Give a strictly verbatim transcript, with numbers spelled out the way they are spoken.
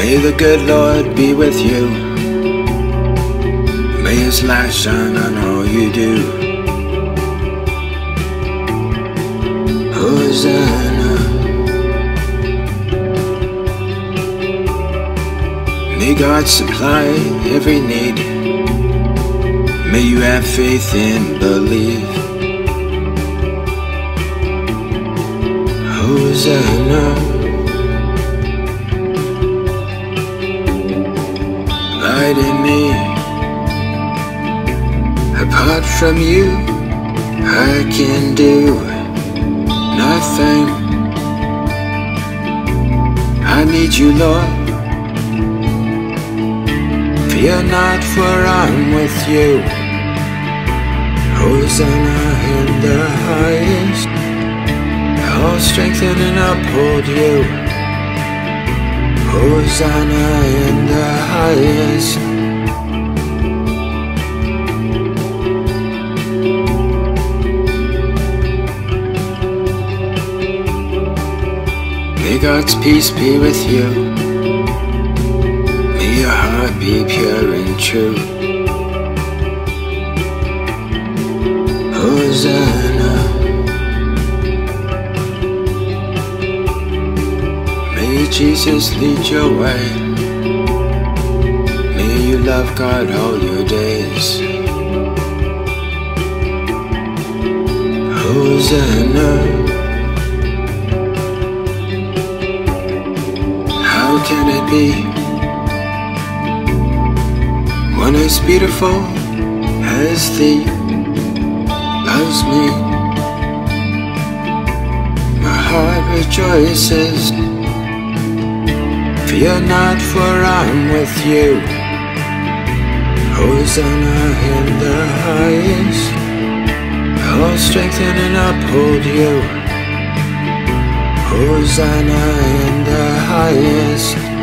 May the good Lord be with you. May His light shine on all you do. Hosanna. May God supply every need. May you have faith and believe. Hosanna. Light in me. Apart from you, I can do nothing. I need you, Lord. Fear not, for I'm with you. Hosanna in the highest. I'll strengthen and uphold you. Hosanna in the highest. May God's peace be with you. May your heart be pure and true. Hosanna. May Jesus lead your way. May you love God all your days. Hosanna. How can it be one as beautiful as thee loves me? My heart rejoices. Fear not, for I'm with you. Hosanna in the highest. I'll strengthen and uphold you. Hosanna in the highest.